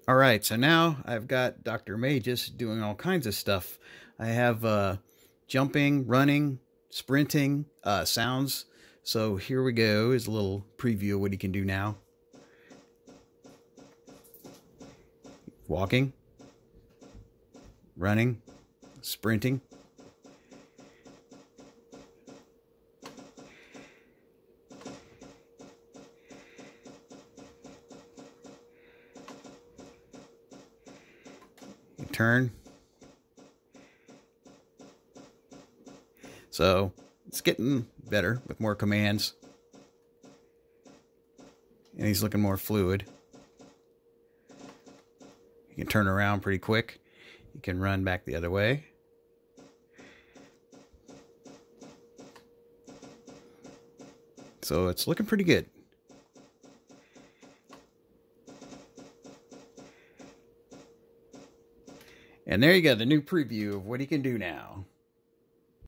All right, so now I've got Dr. Magus doing all kinds of stuff. I have jumping, running, sprinting, sounds. So here we go. Is a little preview of what he can do now. Walking, running, sprinting. Turn. So it's getting better with more commands. And he's looking more fluid. He can turn around pretty quick. He can run back the other way. So it's looking pretty good. And there you go, the new preview of what he can do now.